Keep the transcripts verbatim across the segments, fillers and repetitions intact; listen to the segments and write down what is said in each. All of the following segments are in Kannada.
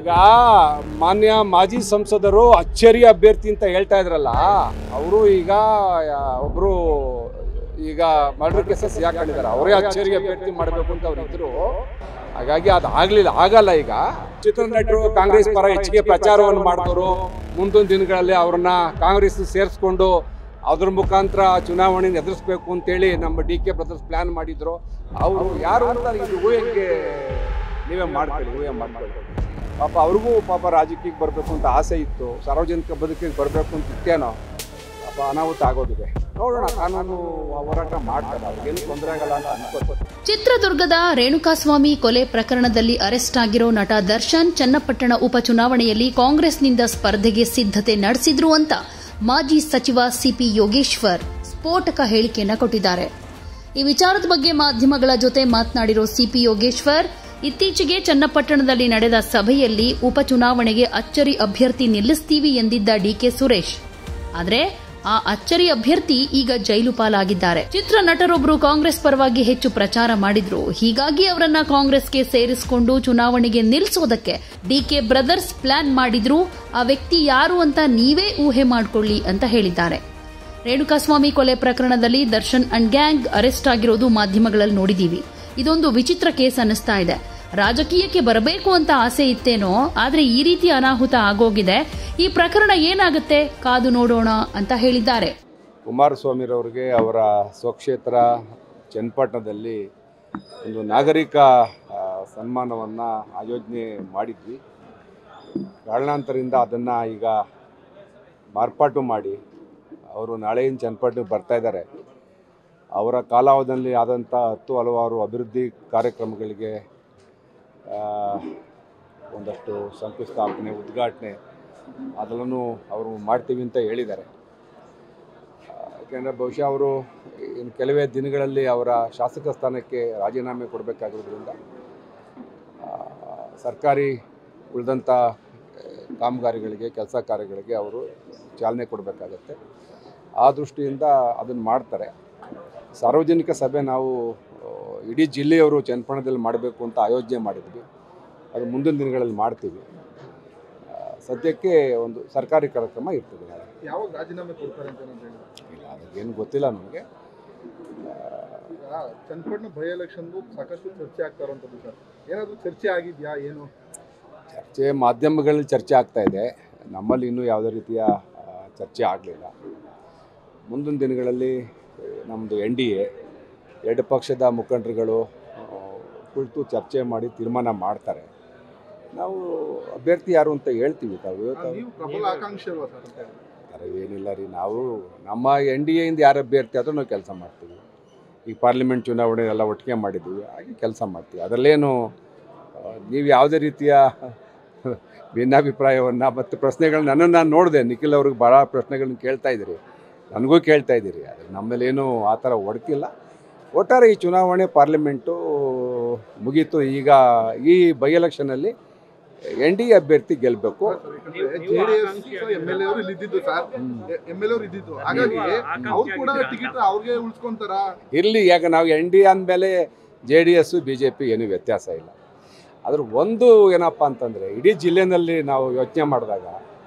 ಈಗ ಮಾನ್ಯ ಮಾಜಿ ಸಂಸದರು ಅಚ್ಚರಿ ಅಭ್ಯರ್ಥಿ ಅಂತ ಹೇಳ್ತಾ ಇದ್ರಲ್ಲ, ಅವರು ಈಗ ಒಬ್ರು ಈಗ ಮರ್ಡರ್ ಕೇಸಸ್ ಯಾಕೊಂಡಿದ್ದಾರೆ, ಅವರೇ ಅಚ್ಚರಿ ಅಭ್ಯರ್ಥಿ ಮಾಡಬೇಕು ಅಂತ ಅವ್ರು ಇದ್ರು. ಹಾಗಾಗಿ ಅದು ಆಗ್ಲಿಲ್ಲ, ಆಗಲ್ಲ. ಈಗ ಚಿತ್ರನಟರು ಕಾಂಗ್ರೆಸ್ ಪರ ಹೆಚ್ಚಿಗೆ ಪ್ರಚಾರವನ್ನು ಮಾಡಿದವರು ಮುಂದಿನ ದಿನಗಳಲ್ಲಿ ಅವ್ರನ್ನ ಕಾಂಗ್ರೆಸ್ ಸೇರಿಸ್ಕೊಂಡು ಅದ್ರ ಮುಖಾಂತರ ಚುನಾವಣೆಯನ್ನು ಎದುರಿಸ್ಬೇಕು ಅಂತೇಳಿ ನಮ್ಮ ಡಿ ಕೆ ಬ್ರದರ್ಸ್ ಪ್ಲಾನ್ ಮಾಡಿದ್ರು. ಅವರು ಯಾರು ಅಂತ ಇದು ಊಹೆಗೆ ನೀವೇ ಮಾಡ್ಕೊಳ್ಳಿ, ಊಹೆ ಮಾಡ್ಕೊಳ್ಳಿ. ಪಾಪ ಅವ್ರಿಗೂ ಪಾಪ ರಾಜಕೀಯಕ್ಕೆ ಬರಬೇಕು ಅಂತ ಆಸೆ ಇತ್ತು, ಸಾರ್ವಜನಿಕ ಬದುಕಿಗೆ ಬರಬೇಕು ಅಂತ ಇತ್ತೇನೋ. ಪಾಪ ಅನಾಹುತ ಆಗೋದಿದೆ, ನೋಡೋಣ. ಕಾನೂನು ಹೋರಾಟ ಮಾಡ್ತಾರೆ, ಅವ್ರಿಗೇನು ತೊಂದರೆ ಆಗಲ್ಲ ಅಂತ ಅನ್ಕೋತಾರೆ. ಚಿತ್ರದುರ್ಗದ ರೇಣುಕಾಸ್ವಾಮಿ ಕೊಲೆ ಪ್ರಕರಣದಲ್ಲಿ ಅರೆಸ್ಟ್ ಆಗಿರೋ ನಟ ದರ್ಶನ್ ಚನ್ನಪಟ್ಟಣ ಉಪಚುನಾವಣೆಯಲ್ಲಿ ಕಾಂಗ್ರೆಸ್ನಿಂದ ಸ್ಪರ್ಧೆಗೆ ಸಿದ್ಧತೆ ನಡೆಸಿದ್ರು ಅಂತ ಮಾಜಿ ಸಚಿವ ಸಿಪಿ ಯೋಗೇಶ್ವರ್ ಸ್ಫೋಟಕ ಹೇಳಿಕೆಯನ್ನ ಕೊಟ್ಟಿದ್ದಾರೆ. ಈ ವಿಚಾರದ ಬಗ್ಗೆ ಮಾಧ್ಯಮಗಳ ಜೊತೆ ಮಾತನಾಡಿರೋ ಸಿಪಿ ಯೋಗೇಶ್ವರ್, ಇತ್ತೀಚೆಗೆ ಚನ್ನಪಟ್ಟಣದಲ್ಲಿ ನಡೆದ ಸಭೆಯಲ್ಲಿ ಉಪಚುನಾವಣೆಗೆ ಅಚ್ಚರಿ ಅಭ್ಯರ್ಥಿ ನಿಲ್ಲಿಸ್ತೀವಿ ಎಂದಿದ್ದ ಡಿಕೆ ಸುರೇಶ್. ಆದರೆ ಆ ಅಚ್ಚರಿ ಅಭ್ಯರ್ಥಿ ಈಗ ಜೈಲು ಪಾಲಾಗಿದ್ದಾರೆ. ಚಿತ್ರ ನಟರೊಬ್ಬರು ಕಾಂಗ್ರೆಸ್ ಪರವಾಗಿ ಹೆಚ್ಚು ಪ್ರಚಾರ ಮಾಡಿದ್ರು, ಹೀಗಾಗಿ ಅವರನ್ನ ಕಾಂಗ್ರೆಸ್ಗೆ ಸೇರಿಸಿಕೊಂಡು ಚುನಾವಣೆಗೆ ನಿಲ್ಲಿಸೋದಕ್ಕೆ ಡಿಕೆ ಬ್ರದರ್ಸ್ ಪ್ಲಾನ್ ಮಾಡಿದ್ರು. ಆ ವ್ಯಕ್ತಿ ಯಾರು ಅಂತ ನೀವೇ ಊಹೆ ಮಾಡಿಕೊಳ್ಳಿ ಅಂತ ಹೇಳಿದ್ದಾರೆ. ರೇಣುಕಾಸ್ವಾಮಿ ಕೊಲೆ ಪ್ರಕರಣದಲ್ಲಿ ದರ್ಶನ್ ಅಂಡ್ ಗ್ಯಾಂಗ್ ಅರೆಸ್ಟ್ ಆಗಿರೋದು ಮಾಧ್ಯಮಗಳಲ್ಲಿ ನೋಡಿದೀವಿ. ಇದೊಂದು ವಿಚಿತ್ರ ಕೇಸ್ ಅನ್ನಿಸ್ತಾ ಇದೆ. ರಾಜಕೀಯಕ್ಕೆ ಬರಬೇಕು ಅಂತ ಆಸೆ ಇತ್ತೇನೋ, ಆದ್ರೆ ಈ ರೀತಿ ಅನಾಹುತ ಆಗೋಗಿದೆ. ಈ ಪ್ರಕರಣ ಏನಾಗುತ್ತೆ ಕಾದು ನೋಡೋಣ ಅಂತ ಹೇಳಿದ್ದಾರೆ. ಕುಮಾರಸ್ವಾಮಿರವರಿಗೆ ಅವರ ಸ್ವಕ್ಷೇತ್ರ ಚನ್ನಪಟ್ಟಣದಲ್ಲಿ ಒಂದು ನಾಗರಿಕ ಸನ್ಮಾನವನ್ನು ಆಯೋಜನೆ ಮಾಡಿದ್ವಿ. ಕಾರಣಾಂತರದಿಂದ ಅದನ್ನು ಈಗ ಮಾರ್ಪಾಟು ಮಾಡಿ ಅವರು ನಾಳೆಯಿಂದ ಚನ್ನಪಟ್ಟಣಕ್ಕೆ ಬರ್ತಾ ಇದ್ದಾರೆ. ಅವರ ಕಾಲಾವಧಿಯಲ್ಲಿ ಆದಂಥ ಹತ್ತು ಹಲವಾರು ಅಭಿವೃದ್ಧಿ ಕಾರ್ಯಕ್ರಮಗಳಿಗೆ ಒಂದಷ್ಟು ಶಂಕುಸ್ಥಾಪನೆ, ಉದ್ಘಾಟನೆ ಅದನ್ನು ಅವರು ಮಾಡ್ತೀವಿ ಅಂತ ಹೇಳಿದ್ದಾರೆ. ಯಾಕೆಂದರೆ ಬಹುಶಃ ಅವರು ಇನ್ನು ಕೆಲವೇ ದಿನಗಳಲ್ಲಿ ಅವರ ಶಾಸಕ ಸ್ಥಾನಕ್ಕೆ ರಾಜೀನಾಮೆ ಕೊಡಬೇಕಾಗಿರೋದ್ರಿಂದ ಸರ್ಕಾರಿ ಉಳಿದಂಥ ಕಾಮಗಾರಿಗಳಿಗೆ, ಕೆಲಸ ಕಾರ್ಯಗಳಿಗೆ ಅವರು ಚಾಲನೆ ಕೊಡಬೇಕಾಗತ್ತೆ. ಆ ದೃಷ್ಟಿಯಿಂದ ಅದನ್ನು ಮಾಡ್ತಾರೆ. ಸಾರ್ವಜನಿಕ ಸಭೆ ನಾವು ಇಡೀ ಜಿಲ್ಲೆಯವರು ಚನ್ನಪಟ್ಟಣದಲ್ಲಿ ಮಾಡಬೇಕು ಅಂತ ಆಯೋಜನೆ ಮಾಡಿದ್ವಿ. ಅದು ಮುಂದಿನ ದಿನಗಳಲ್ಲಿ ಮಾಡ್ತೀವಿ. ಸದ್ಯಕ್ಕೆ ಒಂದು ಸರ್ಕಾರಿ ಕಾರ್ಯಕ್ರಮ ಇರ್ತದೆ. ಯಾವಾಗ ರಾಜೀನಾಮೆ ಕೊಡ್ತಾರೆ ಅಂತ ಇಲ್ಲ, ಅದಕ್ಕೇನು ಗೊತ್ತಿಲ್ಲ ನಮಗೆ. ಚನ್ನಪಟ್ಟಣ ಬೈ ಎಲೆಕ್ಷನ್ದು ಸಾಕಷ್ಟು ಚರ್ಚೆ ಆಗ್ತಾ ಇರುವಂಥದ್ದು ಸರ್, ಏನಾದರೂ ಚರ್ಚೆ ಆಗಿದೆಯಾ? ಏನು ಚರ್ಚೆ ಮಾಧ್ಯಮಗಳಲ್ಲಿ ಚರ್ಚೆ ಆಗ್ತಾ ಇದೆ, ನಮ್ಮಲ್ಲಿ ಇನ್ನೂ ಯಾವುದೇ ರೀತಿಯ ಚರ್ಚೆ ಆಗಲಿಲ್ಲ. ಮುಂದಿನ ದಿನಗಳಲ್ಲಿ ನಮ್ಮದು ಎನ್ ಡಿ ಎ ಎರಡು ಪಕ್ಷದ ಮುಖಂಡರುಗಳು ಕುಳಿತು ಚರ್ಚೆ ಮಾಡಿ ತೀರ್ಮಾನ ಮಾಡ್ತಾರೆ. ನಾವು ಅಭ್ಯರ್ಥಿ ಯಾರು ಅಂತ ಹೇಳ್ತೀವಿ. ತಾವು ಪ್ರಬಲ ಆಕಾಂಕ್ಷಿ ಅಲ್ವಾ ಸರ್? ಅರೆ ಏನಿಲ್ಲ ರೀ, ನಾವು ನಮ್ಮ ಎನ್ ಡಿ ಎಯಿಂದ ಯಾರು ಅಭ್ಯರ್ಥಿ ಆದರೂ ನಾವು ಕೆಲಸ ಮಾಡ್ತೀವಿ. ಈಗ ಪಾರ್ಲಿಮೆಂಟ್ ಚುನಾವಣೆ ಎಲ್ಲ ಒಟ್ಟಿಗೆ ಮಾಡಿದ್ದೀವಿ, ಹಾಗೆ ಕೆಲಸ ಮಾಡ್ತೀವಿ. ಅದರಲ್ಲೇನು ನೀವು ಯಾವುದೇ ರೀತಿಯ ಭಿನ್ನಾಭಿಪ್ರಾಯವನ್ನು ಮತ್ತು ಪ್ರಶ್ನೆಗಳನ್ನ ನನ್ನನ್ನು ನಾನು ನೋಡಿದೆ. ನಿಖಿಲ್ ಅವ್ರಿಗೆ ಭಾಳ ಪ್ರಶ್ನೆಗಳನ್ನ ಕೇಳ್ತಾ ಇದ್ದೀರಿ, ನನಗೂ ಕೇಳ್ತಾ ಇದ್ದೀರಿ. ಅದು ನಮ್ಮಲ್ಲೇನು ಆ ಥರ ಒಡಕಿಲ್ಲ. ಒಟ್ಟಾರೆ ಈ ಚುನಾವಣೆ ಪಾರ್ಲಿಮೆಂಟು ಮುಗೀತು. ಈಗ ಈ ಬೈ ಎಲೆಕ್ಷನಲ್ಲಿ ಎನ್ ಡಿ ಎ ಅಭ್ಯರ್ಥಿ ಗೆಲ್ಲಬೇಕು. ಇರಲಿ, ಯಾಕೆ ನಾವು ಎನ್ ಡಿ ಎ ಅಂದಮೇಲೆ J D S B J P ಏನೂ ವ್ಯತ್ಯಾಸ ಇಲ್ಲ. ಅದ್ರ ಒಂದು ಏನಪ್ಪ ಅಂತಂದರೆ, ಇಡೀ ಜಿಲ್ಲೆಯಲ್ಲಿ ನಾವು ಯೋಚನೆ ಮಾಡಿದಾಗ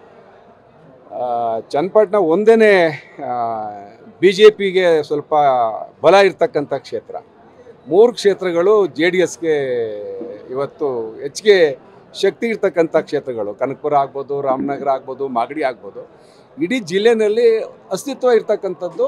ಚನ್ನಪಟ್ಟಣ ಒಂದೇ ಬಿ ಜೆ ಪಿಗೆ ಸ್ವಲ್ಪ ಬಲ ಇರ್ತಕ್ಕಂಥ ಕ್ಷೇತ್ರ. ಮೂರು ಕ್ಷೇತ್ರಗಳು ಜೆ ಡಿ ಎಸ್ಗೆ ಇವತ್ತು ಹೆಚ್ಚಿಗೆ ಶಕ್ತಿ ಇರ್ತಕ್ಕಂಥ ಕ್ಷೇತ್ರಗಳು. ಕನಕಪುರ ಆಗ್ಬೋದು, ರಾಮನಗರ ಆಗ್ಬೋದು, ಮಾಗಡಿ ಆಗ್ಬೋದು. ಇಡೀ ಜಿಲ್ಲೆಯಲ್ಲಿ ಅಸ್ತಿತ್ವ ಇರ್ತಕ್ಕಂಥದ್ದು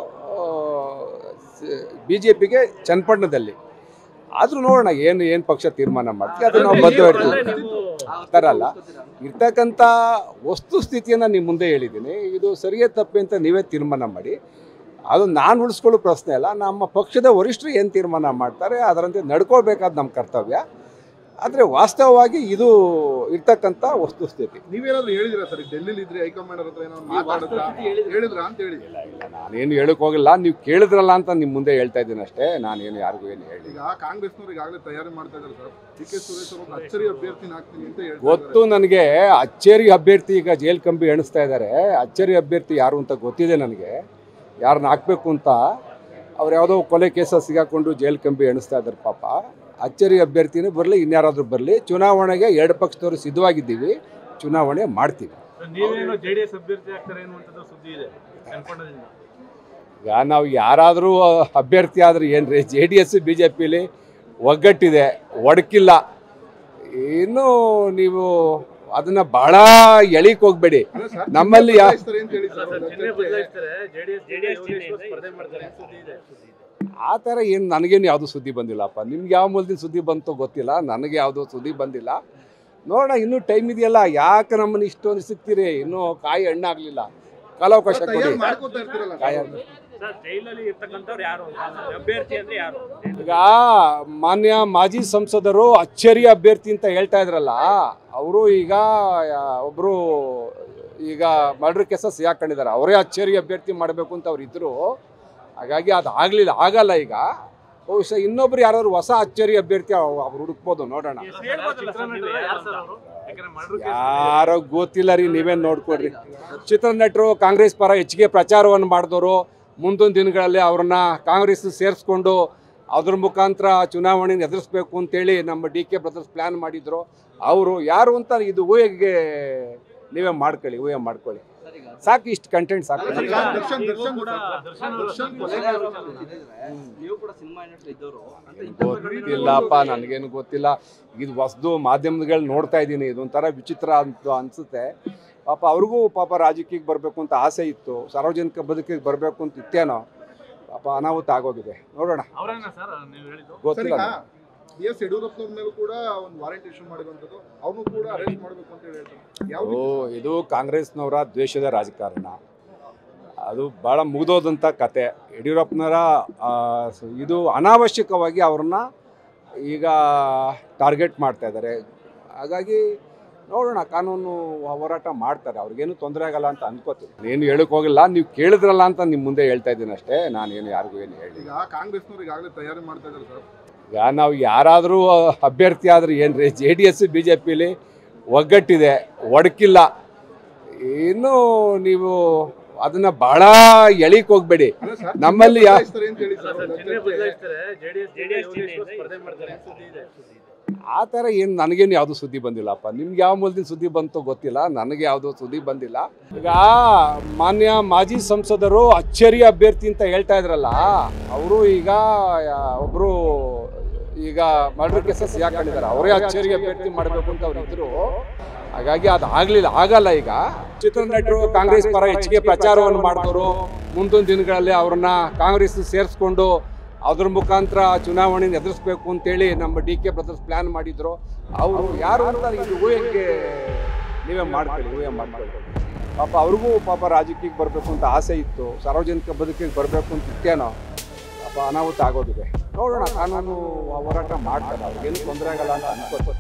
ಬಿ ಜೆ ಪಿಗೆ ಚನ್ನಪಟ್ಟಣದಲ್ಲಿ. ಆದರೂ ನೋಡೋಣ ಏನು ಏನು ಪಕ್ಷ ತೀರ್ಮಾನ ಮಾಡ್ತೀವಿ, ಅದು ನಾವು ಬದ್ಧ ಇರ್ತೀವಿ. ಆ ಥರ ಅಲ್ಲ, ಇರ್ತಕ್ಕಂಥ ವಸ್ತುಸ್ಥಿತಿಯನ್ನು ನಿಮ್ಮ ಮುಂದೆ ಹೇಳಿದ್ದೀನಿ. ಇದು ಸರಿಯೇ ತಪ್ಪೆ ಅಂತ ನೀವೇ ತೀರ್ಮಾನ ಮಾಡಿ. ಅದು ನಾನು ಉಳಿಸ್ಕೊಳ್ಳೋ ಪ್ರಶ್ನೆ ಅಲ್ಲ, ನಮ್ಮ ಪಕ್ಷದ ವರಿಷ್ಠರು ಏನು ತೀರ್ಮಾನ ಮಾಡ್ತಾರೆ ಅದರಂತೆ ನಡ್ಕೊಳ್ಬೇಕಾದ ನಮ್ಮ ಕರ್ತವ್ಯ. ಆದರೆ ವಾಸ್ತವವಾಗಿ ಇದು ಇರ್ತಕ್ಕಂಥ ವಸ್ತುಸ್ಥಿತಿ. ನೀವೇನಾದರೂ ಹೇಳಿದಿರಾ ಸರ್? ಡೆಲ್ಲಿಲಿ ಇದ್ರೆ ಹೈಕಮಾಂಡ್ ಹತ್ರ ಏನೋ ಮಾತಾಡಿದ್ರಾ, ಹೇಳಿದ್ರಾ ಅಂತ ಹೇಳಿ? ಇಲ್ಲ ಇಲ್ಲ, ನಾನೇನು ಹೇಳಕ್ ಹೋಗಿಲ್ಲ. ನೀವು ಕೇಳಿದ್ರಲ್ಲ ಅಂತ ನಿಮ್ಮ ಮುಂದೆ ಹೇಳ್ತಾ ಇದ್ದೀನಿ ಅಷ್ಟೇ. ನಾನೇನು ಯಾರಿಗೂ ಏನು ಹೇಳಿ. ಈಗ ಕಾಂಗ್ರೆಸ್ನವ್ರು ಈಗಾಗಲೇ ತಯಾರಿ ಮಾಡ್ತಾ ಇದ್ದಾರೆ ಸರ್, ಡಿ ಕೆ ಸುರೇಶ್ ಅವರು ಅಚ್ಚರಿ ಅಭ್ಯರ್ಥಿನ ಹಾಕ್ತೀನಿ ಅಂತ ಹೇಳ್ತಾರೆ. ಗೊತ್ತು ನನಗೆ. ಅಚ್ಚರಿ ಅಭ್ಯರ್ಥಿ ಈಗ ಜೈಲ್ ಕಂಬಿ ಎಣಿಸ್ತಾ ಇದ್ದಾರೆ. ಅಚ್ಚರಿ ಅಭ್ಯರ್ಥಿ ಯಾರು ಅಂತ ಗೊತ್ತಿದೆ ನನಗೆ, ಯಾರನ್ನ ಹಾಕಬೇಕು ಅಂತ. ಅವ್ರು ಯಾವುದೋ ಕೊಲೆ ಕೇಸ ಸಿಗಾಕೊಂಡು ಜೈಲ್ ಕಂಬಿ ಎಣಿಸ್ತಾ ಇದ್ದಾರೆ ಪಾಪ. ಅಚ್ಚರಿ ಅಭ್ಯರ್ಥಿನೇ ಬರಲಿ, ಇನ್ಯಾರಾದ್ರೂ ಬರಲಿ, ಚುನಾವಣೆಗೆ ಎರಡು ಪಕ್ಷದವರು ಸಿದ್ಧವಾಗಿದ್ದೀವಿ, ಚುನಾವಣೆ ಮಾಡ್ತೀವಿ. ನೀವೇನು ಜೆಡಿಎಸ್ ಅಭ್ಯರ್ಥಿ ಆಗ್ತಾರೆ ಅನ್ನುವಂಥದ್ದು ಸುದ್ದಿ ಇದೆ ಕನ್ಕೊಂಡದಿಂದ. ಈಗ ನಾವು ಯಾರಾದರೂ ಅಭ್ಯರ್ಥಿ ಆದರೆ ಏನ್ರಿ, J D S B J ಪಿಲಿ ಒಗ್ಗಟ್ಟಿದೆ, ಒಡಕಿಲ್ಲ. ಇನ್ನು ನೀವು ಅದನ್ನ ಬಹಳ ಎಳಿಕ್ ಹೋಗ್ಬೇಡಿ. ನಮ್ಮಲ್ಲಿ ಯಾ ಆ ಥರ ಏನು ನನಗೇನು ಯಾವುದು ಸುದ್ದಿ ಬಂದಿಲ್ಲಪ್ಪ. ನಿಮ್ಗೆ ಯಾವ ಮೂಲದಿಂದ ಸುದ್ದಿ ಬಂತೋ ಗೊತ್ತಿಲ್ಲ, ನನಗೆ ಯಾವುದೋ ಸುದ್ದಿ ಬಂದಿಲ್ಲ. ನೋಡೋಣ, ಇನ್ನೂ ಟೈಮ್ ಇದೆಯಲ್ಲ. ಯಾಕೆ ನಮ್ಮನ್ನು ಇಷ್ಟೊಂದು ಸಿಗ್ತೀರಿ? ಇನ್ನೂ ಕಾಯಿ ಹಣ್ಣಾಗಲಿಲ್ಲ, ಕಾಲಾವಕಾಶ ಕೊಡಿ. ಕಾಯಿ ಈಗ ಮಾನ್ಯ ಮಾಜಿ ಸಂಸದರು ಅಚ್ಚರಿ ಅಭ್ಯರ್ಥಿ ಅಂತ ಹೇಳ್ತಾ ಇದ್ರಲ್ಲ, ಅವರು ಈಗ ಒಬ್ಬರು ಈಗ ಮರ್ಡರ್ ಕೇಸಸ್ ಸಿಗಾಕೊಂಡಿದ್ದಾರೆ. ಅವರೇ ಅಚ್ಚರಿ ಅಭ್ಯರ್ಥಿ ಮಾಡಬೇಕು ಅಂತ ಅವ್ರು ಇದ್ರು. ಹಾಗಾಗಿ ಅದು ಆಗಲಿಲ್ಲ, ಆಗಲ್ಲ. ಈಗ ಬಹುಶಃ ಇನ್ನೊಬ್ರು ಯಾರಾದ್ರು ಹೊಸ ಅಚ್ಚರಿ ಅಭ್ಯರ್ಥಿ ಅವ್ರು ಹುಡುಕ್ಬೋದು, ನೋಡೋಣ. ಯಾರೋ ಗೊತ್ತಿಲ್ಲ ರೀ, ನೀವೇನು ನೋಡ್ಕೊಡ್ರಿ. ಚಿತ್ರನಟರು ಕಾಂಗ್ರೆಸ್ ಪರ ಹೆಚ್ಚಿಗೆ ಪ್ರಚಾರವನ್ನು ಮಾಡಿದವರು ಮುಂದೊಂದು ದಿನಗಳಲ್ಲಿ ಅವ್ರನ್ನ ಕಾಂಗ್ರೆಸ್ ಸೇರಿಸ್ಕೊಂಡು ಅದ್ರ ಮುಖಾಂತರ ಚುನಾವಣೆ ಎದುರಿಸ್ಬೇಕು ಅಂತೇಳಿ ನಮ್ಮ ಡಿ ಕೆ ಬ್ರದರ್ಸ್ ಪ್ಲ್ಯಾನ್ ಮಾಡಿದ್ರು. ಅವರು ಯಾರು ಅಂತ ಇದು ಊಹೆಗೆ ನೀವೇ ಮಾಡ್ಕೊಳ್ಳಿ, ಊಹೆ ಮಾಡ್ಕೊಳ್ಳಿ. ಸಾಕು, ಇಷ್ಟು ಕಂಟೆಂಟ್ ಸಾಕು. ಗೊತ್ತಿಲ್ಲಪ್ಪ, ನನಗೇನು ಗೊತ್ತಿಲ್ಲ. ಇದು ಹೊಸದು ಮಾಧ್ಯಮಗಳು ನೋಡ್ತಾ ಇದ್ದೀನಿ. ಇದೊಂಥರ ವಿಚಿತ್ರ ಅಂತ ಅನಿಸುತ್ತೆ. ಪಾಪ ಅವ್ರಿಗೂ ಪಾಪ ರಾಜಕೀಯಕ್ಕೆ ಬರಬೇಕು ಅಂತ ಆಸೆ ಇತ್ತು, ಸಾರ್ವಜನಿಕ ಬದುಕಿಗೆ ಬರಬೇಕು ಅಂತ ಇತ್ತೇನೋ. ಪಾಪ ಅನಾಹುತ ಆಗೋಗಿದೆ, ನೋಡೋಣ. ಗೊತ್ತಿಲ್ಲ. ಬಿ ಎಸ್ ಯಡಿಯೂರಪ್ಪನವ್ರ ಮೇಲೂ ಕೂಡ ಒಂದು ವಾರೆಂಟ್ ಇಶ್ಯೂ ಮಾಡಿರುವಂಥದ್ದು, ಅವ್ರನ್ನೂ ಕೂಡ ಅರೆಸ್ಟ್ ಮಾಡಬೇಕು ಅಂತ ಹೇಳ್ತಾರೆ. ಓ, ಇದು ಕಾಂಗ್ರೆಸ್ನವರ ದ್ವೇಷದ ರಾಜಕಾರಣ. ಅದು ಭಾಳ ಮುಗಿದೋದಂಥ ಕತೆ. ಯಡಿಯೂರಪ್ಪನವರ ಇದು ಅನಾವಶ್ಯಕವಾಗಿ ಅವ್ರನ್ನ ಈಗ ಟಾರ್ಗೆಟ್ ಮಾಡ್ತಾ ಇದ್ದಾರೆ. ಹಾಗಾಗಿ ನೋಡೋಣ, ಕಾನೂನು ಹೋರಾಟ ಮಾಡ್ತಾರೆ, ಅವ್ರಿಗೇನು ತೊಂದರೆ ಆಗಲ್ಲ ಅಂತ ಅನ್ಕೋತೀನಿ. ಏನು ಹೇಳಕ್ಕೆ ಹೋಗಿಲ್ಲ, ನೀವು ಕೇಳಿದ್ರಲ್ಲ ಅಂತ ನಿಮ್ಮ ಮುಂದೆ ಹೇಳ್ತಾ ಇದ್ದೀನಿ ಅಷ್ಟೇ. ನಾನೇನು ಯಾರಿಗೂ ಏನು ಹೇಳಿ. ಈಗ ಕಾಂಗ್ರೆಸ್ನವ್ರು ಈಗಾಗಲೇ ತಯಾರಿ ಮಾಡ್ತಾ ಇದ್ದಾರೆ ಸರ್. ಈಗ ನಾವು ಯಾರಾದರೂ ಅಭ್ಯರ್ಥಿ ಆದರೆ ಏನ್ರಿ, J D S B J ಪಿಲಿ ಒಗ್ಗಟ್ಟಿದೆ, ಒಡಕಿಲ್ಲ. ಇನ್ನು ನೀವು ಅದನ್ನ ಬಹಳ ಎಳಿಕ್ ಹೋಗ್ಬೇಡಿ. ನಮ್ಮಲ್ಲಿ ಆ ಥರ ಏನು ನನಗೇನು ಯಾವುದು ಸುದ್ದಿ ಬಂದಿಲ್ಲಪ್ಪ. ನಿಮ್ಗೆ ಯಾವ ಮೂಲದಿಂದ ಸುದ್ದಿ ಬಂತೋ ಗೊತ್ತಿಲ್ಲ, ನನಗೆ ಯಾವುದೋ ಸುದ್ದಿ ಬಂದಿಲ್ಲ. ಈಗ ಮಾನ್ಯ ಮಾಜಿ ಸಂಸದರು ಅಚ್ಚರಿ ಅಭ್ಯರ್ಥಿ ಅಂತ ಹೇಳ್ತಾ ಇದ್ರಲ್ಲ, ಅವರು ಈಗ ಒಬ್ಬರು ಈಗ ಮರ್ಡರ್ ಕೇಸಸ್ ಸಿಗಾಕೊಂಡಿದ್ದಾರೆ. ಅವರೇ ಅಚ್ಚರಿ ಅಭ್ಯರ್ಥಿ ಮಾಡಬೇಕು ಅಂತ ಅವ್ರು ಇದ್ರು. ಹಾಗಾಗಿ ಅದು ಆಗಲಿಲ್ಲ, ಆಗಲ್ಲ. ಈಗ ಚಿತ್ರನಟರು ಕಾಂಗ್ರೆಸ್ ಪರ ಹೆಚ್ಚಿಗೆ ಪ್ರಚಾರವನ್ನು ಮಾಡಿದವರು ಮುಂದೊಂದು ದಿನಗಳಲ್ಲಿ ಅವ್ರನ್ನ ಕಾಂಗ್ರೆಸ್ ಸೇರಿಸ್ಕೊಂಡು ಅದ್ರ ಮುಖಾಂತರ ಚುನಾವಣೆ ಎದುರಿಸ್ಬೇಕು ಅಂತೇಳಿ ನಮ್ಮ ಡಿ ಕೆ ಬ್ರದರ್ಸ್ ಪ್ಲ್ಯಾನ್ ಮಾಡಿದ್ರು. ಅವರು ಯಾರು ಅಂತ ಇದು ಊಹೆಗೆ ನೀವೇ ಮಾಡ್ಕೊಳ್ಳಿ, ಊಹೆ ಮಾಡ್ಕೊಳ್ಳಿ. ಪಾಪ ಅವ್ರಿಗೂ ಪಾಪ ರಾಜಕೀಯಕ್ಕೆ ಬರಬೇಕು ಅಂತ ಆಸೆ ಇತ್ತು, ಸಾರ್ವಜನಿಕ ಬದುಕಿಗೆ ಬರಬೇಕು ಅಂತ ಇತ್ತೇನೋ. ಪಾಪ ಅನಾಹುತ ಆಗೋದಿದೆ, ನೋಡೋಣ. ಕಾನೂನು ಹೋರಾಟ ಮಾಡ್ತಾರೆ, ಅವ್ರಿಗೇನು ತೊಂದರೆ ಆಗಲ್ಲ ಅಂತ ಅನ್ಕೋತೀನಿ.